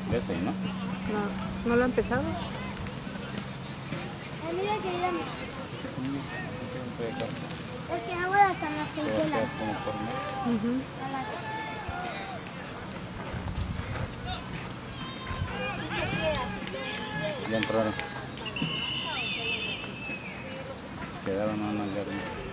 De ese, ¿no? No, no lo ha empezado. Mira que ya me... Sí, siempre acá. Es que ahora están las Pero pincelas. acá como por mes. Ya entraron. Quedaron unos jardines.